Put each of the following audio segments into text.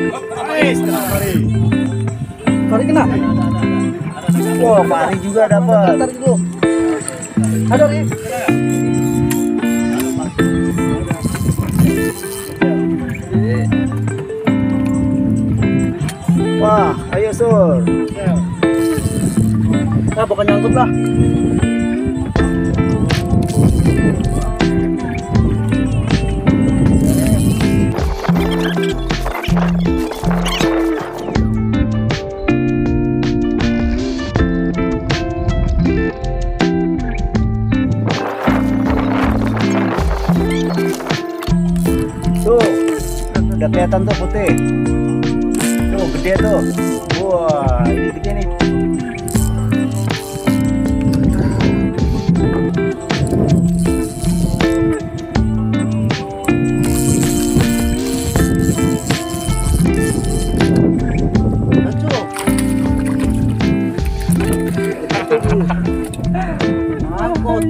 Pari kena. Wah, pari juga dapat. Tarik dulu. Ada nih. Wah, ayo Sur. Nah, bukan nyangkut lah. Tuh, udah kelihatan tuh putih. Tuh, gede tuh. Wah, ini gede nih. Angkut.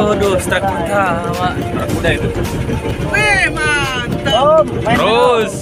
Waduh, strike pertama. Udah itu. Wih, mantap. Oh, main Terus.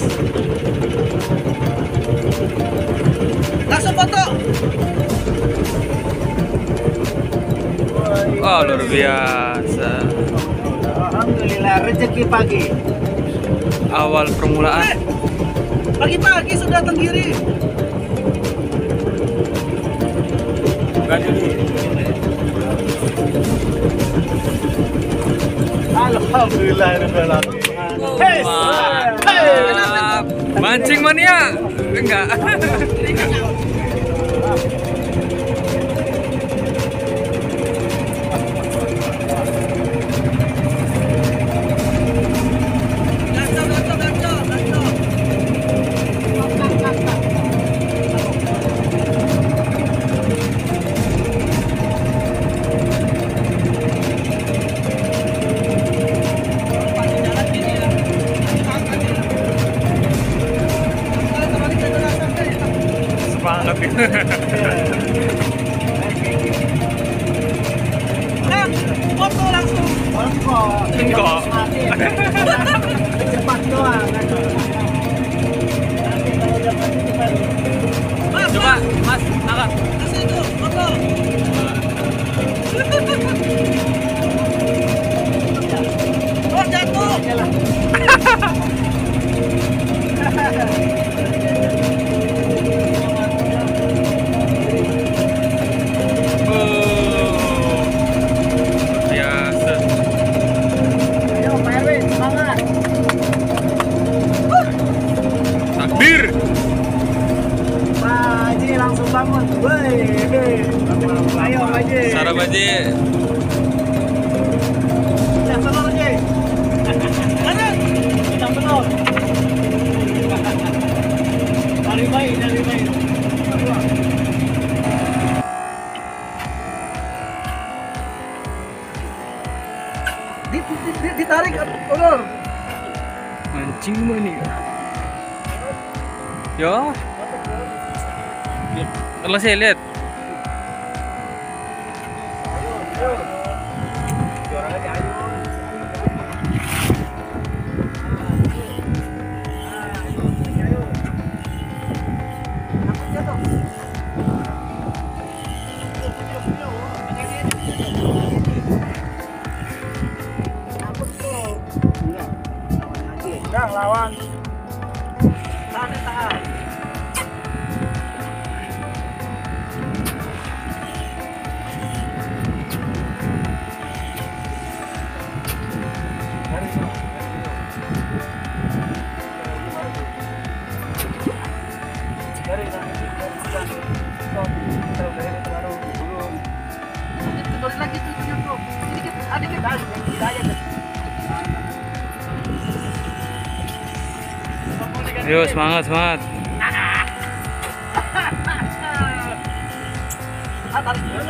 Langsung foto. Oh, luar biasa. Alhamdulillah rezeki pagi. Awal permulaan. Pagi-pagi sudah tenggiri. Alhamdulillah. Hey, Mantap. Mancing mania. Enggak. Semangat ya. Foto langsung. Enggak. Cepat doang. Mas, Coba, Mas, angkat. kasih itu foto. Oh, jatuh. Oh. Biasa. Ayo, Pak Erwin, semangat. Takbir. Pak Haji langsung bangun. Woi, ayo Pak Haji. Sarap aja. Udah telur Haji. Ada. Udah telur. Dari baik. Ditarik ulur. Mancing mania. Ya. Kalau saya lihat. Nah, lawan. Tahan. Tulis lagi tuh bro. Sedikit, sedikit. Ayo semangat. Ah, tarik dulu.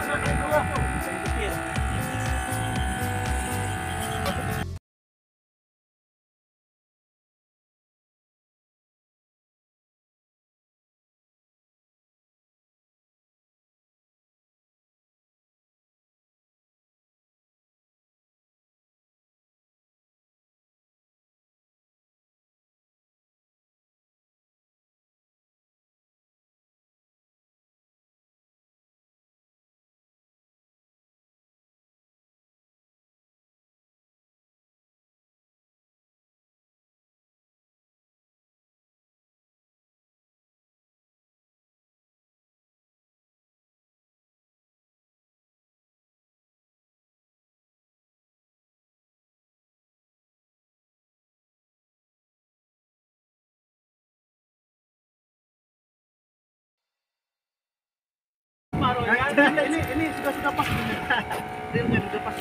Ini sudah pas. Realnya sudah pas.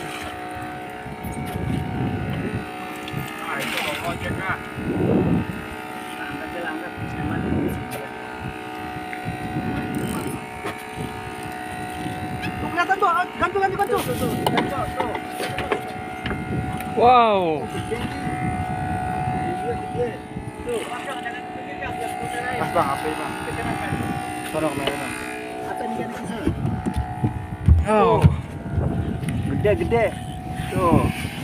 Ah, itu mau ojek kah? Angkat. Tuh kelihatan tuh, gantung. Tuh. Wow. Mas bang, apa ini bang? Sono kemana bang? Apa nih gantung? Oh. Gede-gede. Tuh.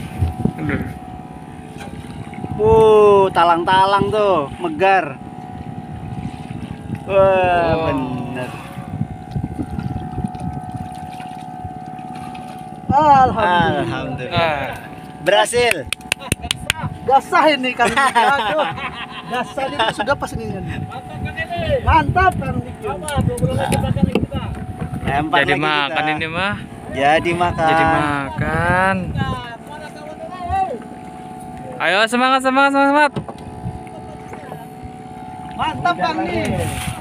Aduh. Talang-talang tuh, megar. Wah, Oh. bener. Alhamdulillah. Alhamdulillah. Ah. Berhasil. Gasah ini kan. Aduh. Gasah ini sudah pas ini. Mantap kan. Empat Jadi lagi makan kita. ini mah. Jadi makan. Jadi makan. Ayo semangat semangat semangat. Mantap Kang nih.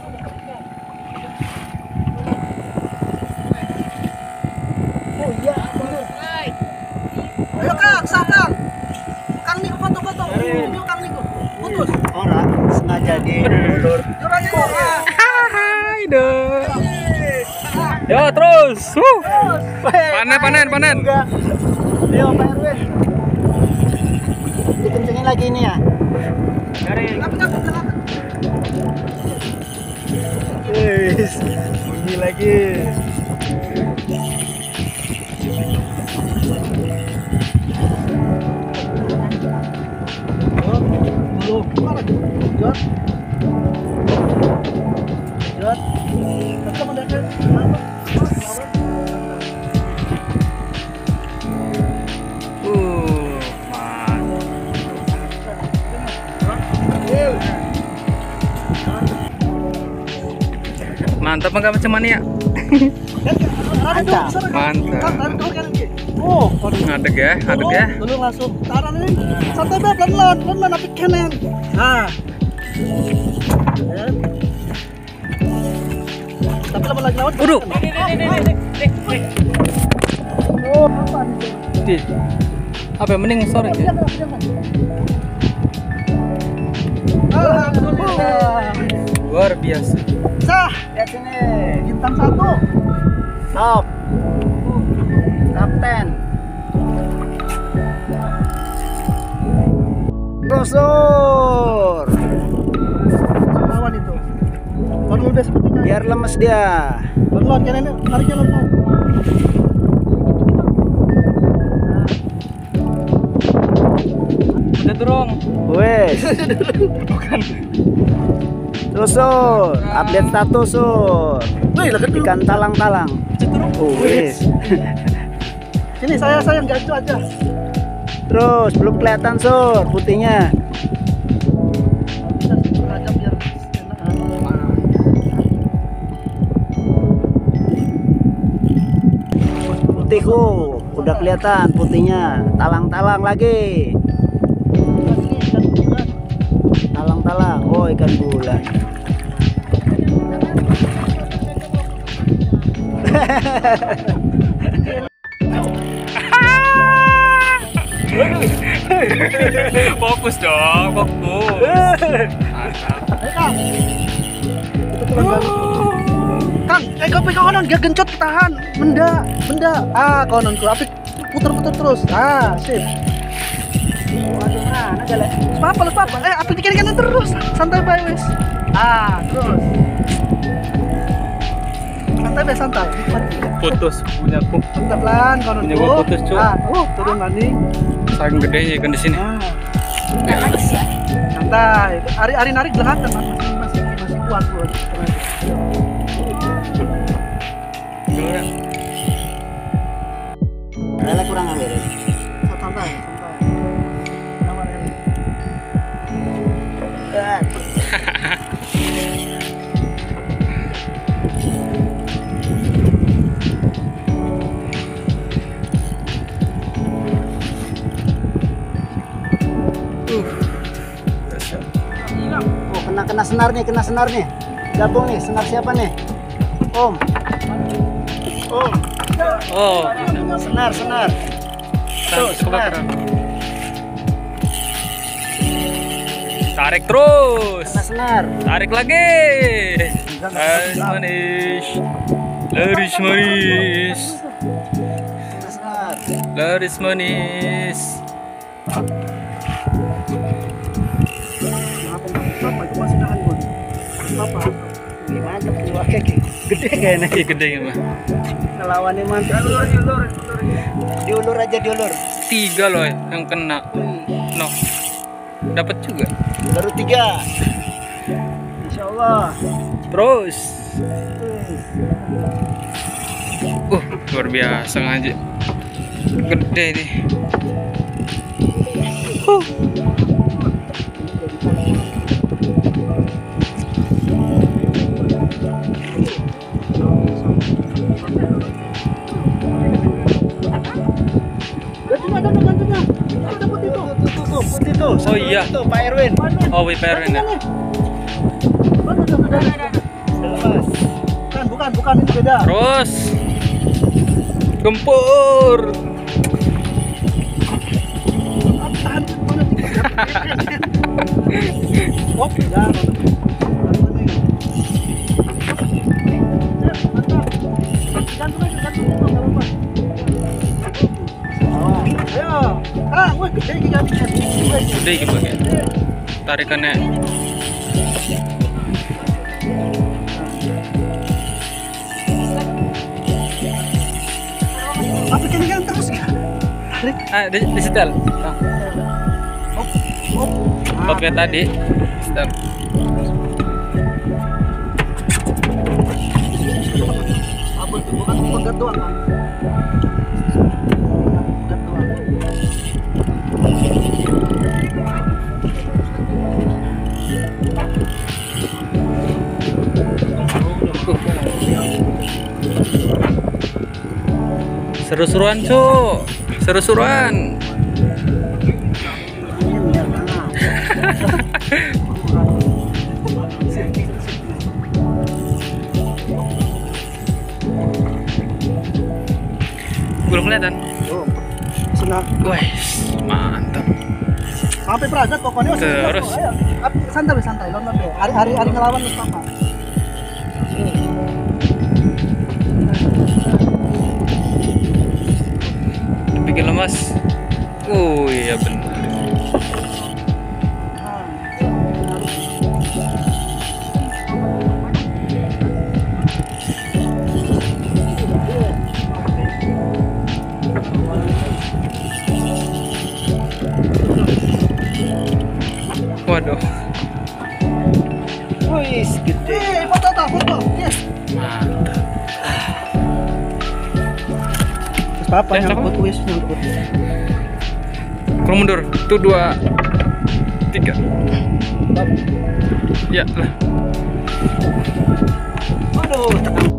Oh iya, bener. Ayo Kang, sah Kang. Kang Niko foto-foto. Video Kang Niko. Putus. Orang sengaja diulur. Jurangnya ya. Hai dong. Yo terus. Panen panen. Juga. Ayo Pak RW. Dikencengin lagi ini ya. Tapi jangan. Wis, bunyi lagi. Belum. Mana tuh? Jot. Jot. Kita mendapat apa? Mantap enggak macam mana ya? Mantap. Mantap. Oh, Ngadeg ya, ngadeg ya. dulu langsung taruh ini santai be pelan tapi kenen. Nah. Tapi lama lagi lawan. Waduh. Oh, apa nih? Di. Apa yang mending sore ya? Alhamdulillah. Luar biasa. Sah, Lihat sini. bintang 1. Top. Kapten. Brosur. Lawan itu. Lawan udah seperti Biar lemes dia. lawan kan ini tariknya lawan. Udah turun. Wes. Susur. Update status sur. Wih, lah Ikan talang-talang. Wes. Sini saya enggak itu aja. Terus belum kelihatan sur putihnya. Kita sengaja biar enak. Putihku udah kelihatan putihnya. Talang-talang lagi. Talang-talang. Oh, ikan bulan. Fokus dong, fokus. Mantap. Kang, kau pegang konon dia gencot tahan. Benda. Ah, konon ku apik puter-puter terus. Ah, sip. Waduh, mana jalan? Apa? Apik dikira-kira terus. Santai bae wes. Ah, terus. Santai bae santai. Putus punya aku. Santai pelan konon Punya ku. gua putus, Cuk. Ah, turun lagi. Saking gedenya ikan di sini. Ah. Santai. Hari narik belakang masih kuat. Lele kurang ambil. Santai. Oh, kena senar nih. Gabung nih, senar siapa nih? Om. Oh, Senar. Tuh, senar. tarik terus. Kena senar. Tarik lagi. Laris manis. Kena senar. Laris manis. Apa itu masih nahan gua. Apa? Mantap dua kaki. Gede kayaknya. Ih, gede ya, Mas. Ngelawannya mantap. Di diulur aja diulur. 3 loh yang kena. No. Dapat juga. Baru 3. Insya Allah. Terus. Luar biasa ngaji. Gede nih. Gantunya. Ada putih tuh. Putih tuh. Oh iya. Itu Pak Erwin. Oh, Wiperin ya. Lepas. Bukan ini beda. Terus. Gempur. Oh, ya. Gede gitu ya. Tarikannya. Apa kan terus ya? Di setel. Oke tadi. Setel. Apa tuh? Bukan pegat doang kan? Pegat doang. Seru-seruan cu. Seru-seruan. Belum kelihatan. Oh, senang. Wah, mantap. Sampai peragat pokoknya. Terus. Ayo, santai, nonton deh. Hari ngelawan nih papa. Bikin lemas. Oh iya benar. Waduh. Wih, gede. Foto. Yes. Mantap. Terus papa Ya, nyangkut, wis nyangkut. Kurang mundur. 1, 2, 3. Ya lah. Aduh, tekan.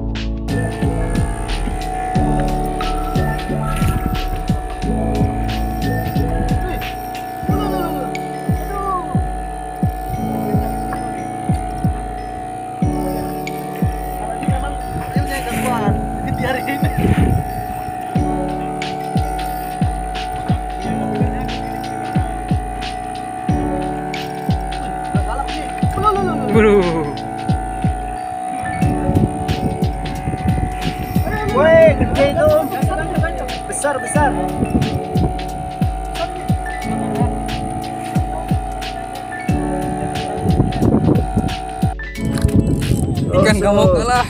Waduh. Woi, gede itu. Besar. Ikan gak mau kalah.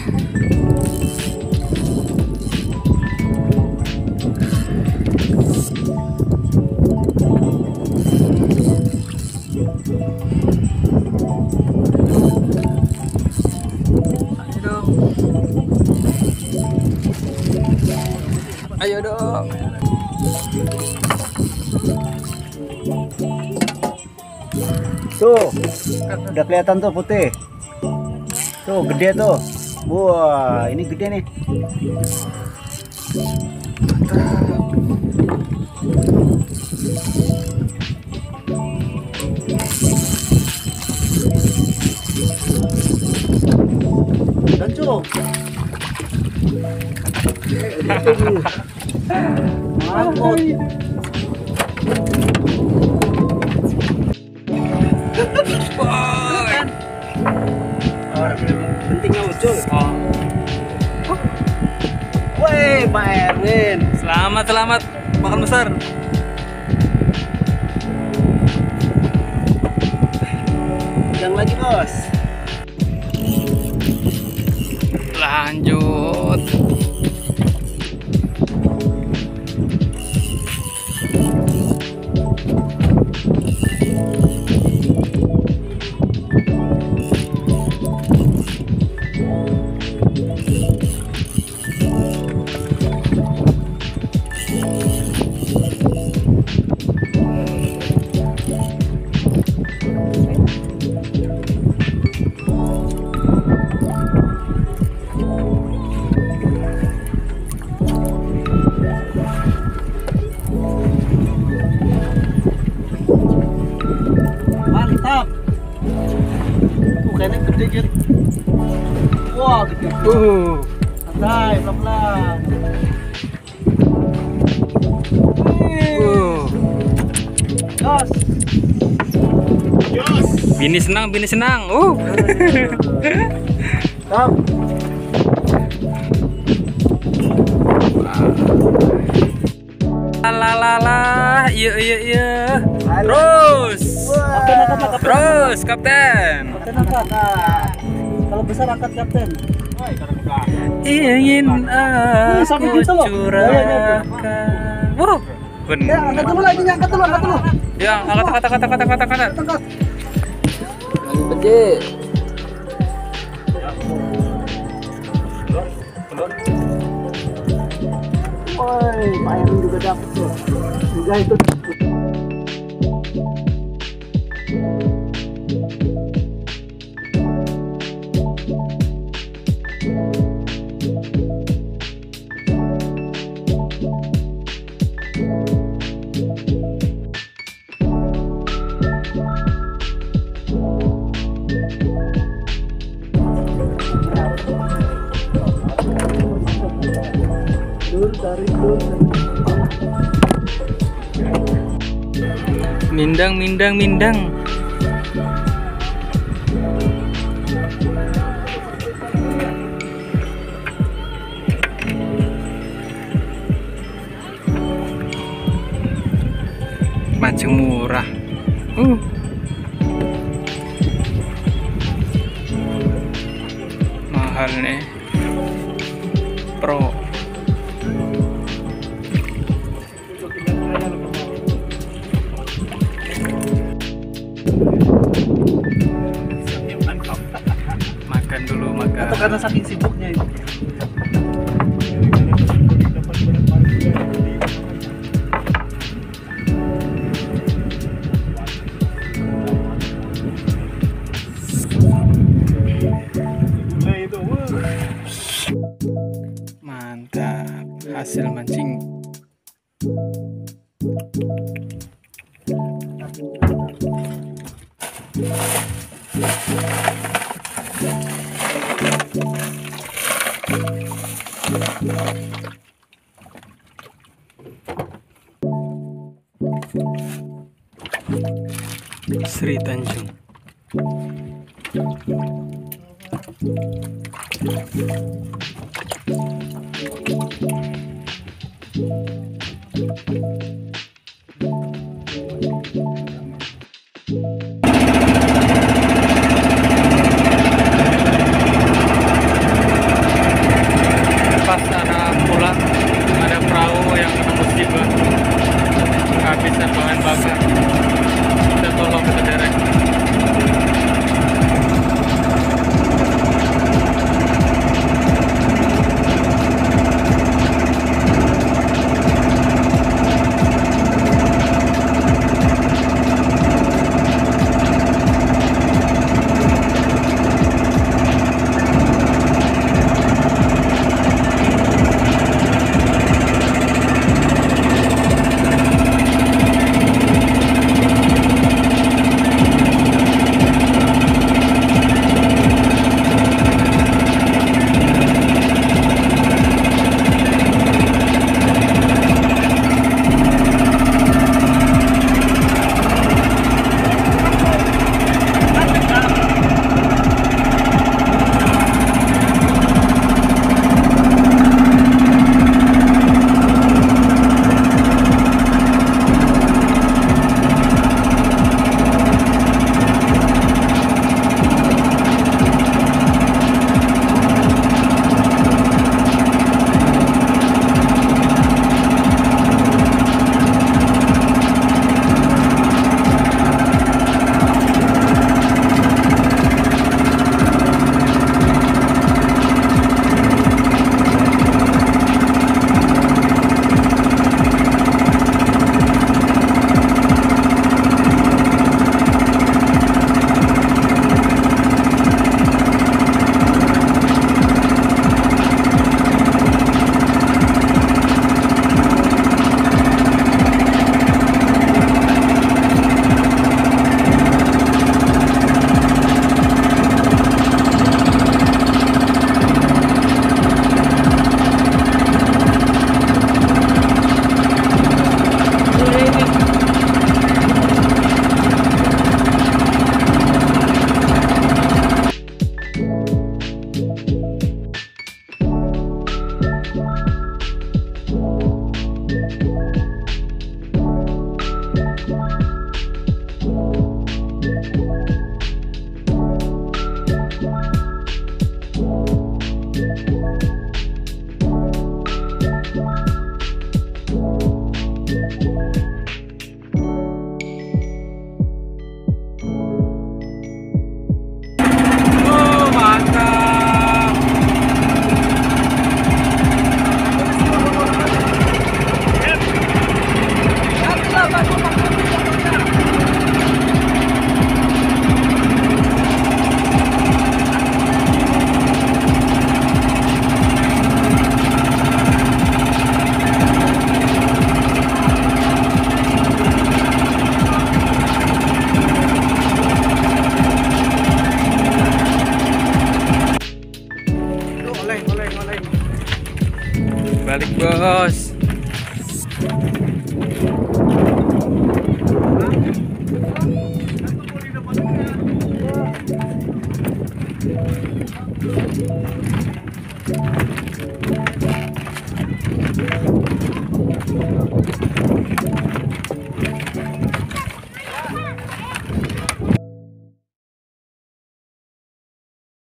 Ayo dong. Tuh, udah kelihatan tuh putih. Tuh, gede tuh. Wah, ini gede nih. Gancung. Mangkut. Pentingnya ucul. Oh. Woi, Pak Erwin. Selamat makan besar. Yang lagi, Bos. Lanjut. dikit. Wah, gede. Santai, pelan-pelan. Jos. Bini senang, bini senang. Stop. Lalalala, iya. Terus. Terus, kapten. Kapten angkat. Nah, kalau besar angkat kapten. Ingin sampai aku gitu loh. curahkan. Wow, Ya, angkat dulu lagi, angkat dulu. Ya, angkat. Angkat. Woi, Pak Heru juga dapet tuh. Juga itu. Mindang. Mancing murah. Mahal nih. Pro. Makan dulu. Atau karena saking sibuknya itu. Mantap, hasil mancing. Sri Tanjung. Pas ada pulang, ada perahu yang kena musibah, kehabisan bahan bakar. Kita tolong, kita derek. Balik bos.